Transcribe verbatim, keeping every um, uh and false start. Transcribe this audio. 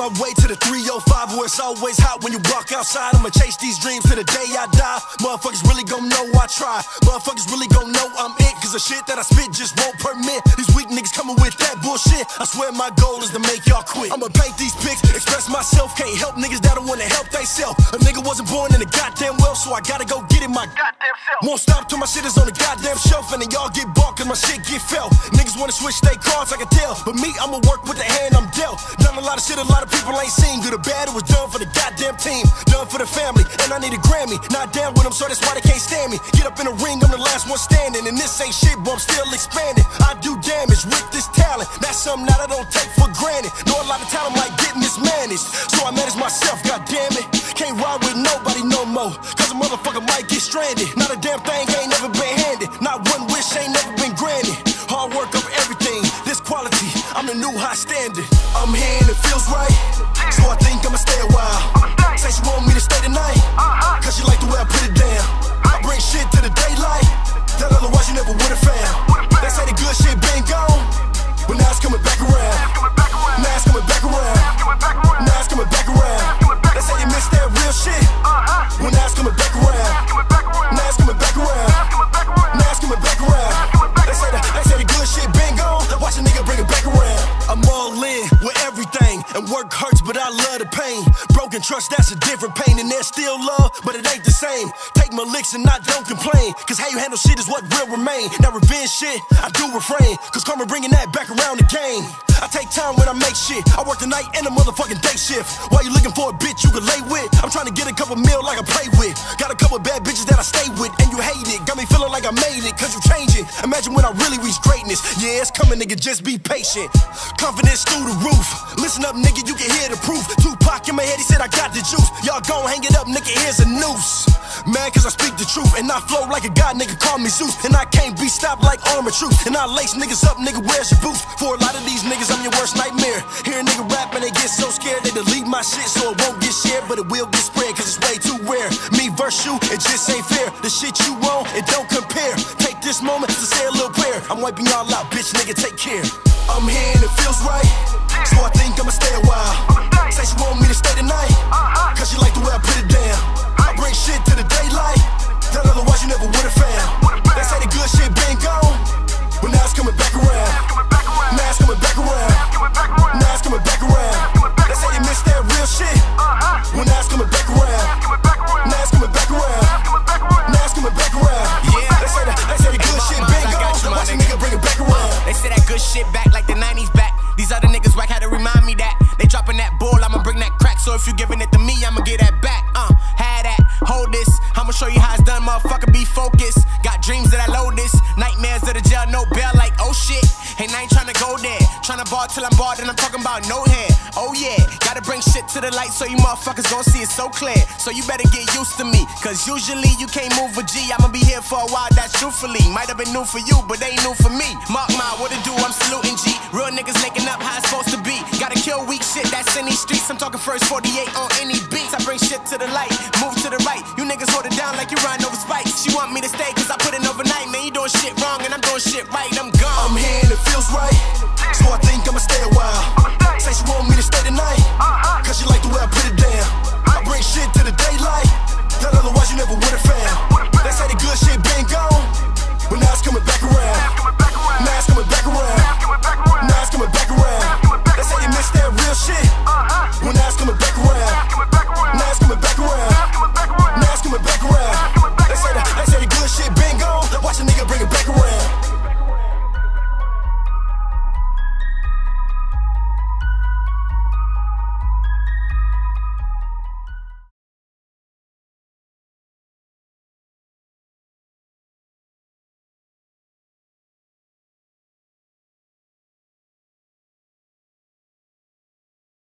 my way to the three oh five where it's always hot when you walk outside. I'ma chase these dreams to the day I die. Motherfuckers really gon' know I try. Motherfuckers really gon' know I'm it, cause the shit that I spit just won't permit these weak niggas coming with that bullshit. I swear my goal is to make y'all quit. I'ma paint these pics, express myself. Can't help niggas that don't wanna help theyself. A nigga wasn't born in the goddamn well, so I gotta go get it my goddamn self. Won't stop till my shit is on the goddamn shelf, and then y'all get bought cause my shit get felt. Niggas wanna switch they cards, I can tell, but me, I'ma work with the hand I'm dealt. Done a lot of shit a lot of people ain't seen. Good or bad, it was done for the goddamn team, done for the family, and I need a Grammy. Not down with them, so that's why they can't stand me. Get up in the ring, I'm the last one standing, and this ain't shit, but I'm still expanding. I do damage with this talent, that's something that I don't take for granted. Know a lot of talent might get mismanaged, so I manage myself, goddammit. Can't ride with nobody no more, cause a motherfucker might get stranded. Not a damn thing ain't never been handed, not one wish ain't never been granted. Hard work over everything, this quality, I'm the new high standard. I'm here and it feels right, so I think I'ma stay a while. Say she want me to stay tonight, cause she like the way I put it down. I bring shit to the daylight, that otherwise you never would've found. They say the good shit been gone, but now it's coming back around. Now it's coming back around. Now it's coming back around. They say they missed that real shit, well now it's coming back around. Now it's coming back around. Now it's coming back around. They say the, they say the good shit been gone, watch a nigga bring it back around. I'm all in with everything, and work hurts but I love the pain. Broken trust, that's a different pain, and there's still love, but it ain't the same. Take my licks and I don't complain, cause how you handle shit is what will remain. Now revenge shit, I do refrain, cause karma bringing that back around again. I take time when I make shit, I work the night and a motherfucking day shift. While you looking for a bitch you can lay with, I'm trying to get a couple mil like I play with. Got a couple bad bitches that I stay with, and you hate it, got me feeling like I made it, cause you changing. Imagine when I really reach greatness, yeah it's coming nigga, just be patient. Confidence through the roof, listen up nigga, you can hear the proof. Tupac in my head, he said I got the juice. Y'all gon' hang it up nigga, here's a noose. Man, cause I speak the truth, and I flow like a god, nigga, call me Zeus. And I can't be stopped like armor truth, and I lace niggas up, nigga, where's your boots? For a lot of these niggas, I'm your worst nightmare. Hear a nigga rap and they get so scared, they delete my shit so it won't get shared, but it will get spread, cause it's way too rare. Me versus you, it just ain't fair. The shit you want, it don't compare. Take this moment to say a little prayer. I'm wiping y'all out, bitch, nigga, take care. I'm here and it feels right, so I think I'ma stay a while. Say she want me to stay tonight, cause she like the way I put it down. I bring shit to the daylight, that otherwise you never would've found. They say the good shit been gone, but now it's coming back around. Now it's coming back around. Now it's coming back around. They say they missed that real shit, well now it's coming back around. Now it's coming back around. Now it's coming back around. Yeah, they say the, they say the good shit been gone, watch a nigga bring it back around. They say that good shit back like the nineties back. These other niggas whack had to remind me that they dropping that bull, I'ma bring that crack. So if you giving it to me, I'ma get that back. Uh, had that, hold this, I'ma show you how it's done, motherfucker, be focused. Got dreams that I load this, nightmares of the jail, no bail, like oh shit. And I ain't tryna go there, tryna ball till I'm barred, and I'm talking about no hair. Oh yeah, gotta bring shit to the light so you motherfuckers gon' see it so clear. So you better get used to me, cause usually you can't move a G. I'ma be here for a while, that's truthfully. Might have been new for you, but they ain't new for me. Mark my, what it do, I'm saluting G. Real niggas linking up how it's supposed to be. Gotta kill weak shit that's in these streets. I'm talking first forty-eight on any beats. I bring shit to the light, move to the right. You niggas hold it down like you riding over spikes. She want me to stay cause I put in overnight. Man, you doing shit wrong and I'm doing shit right.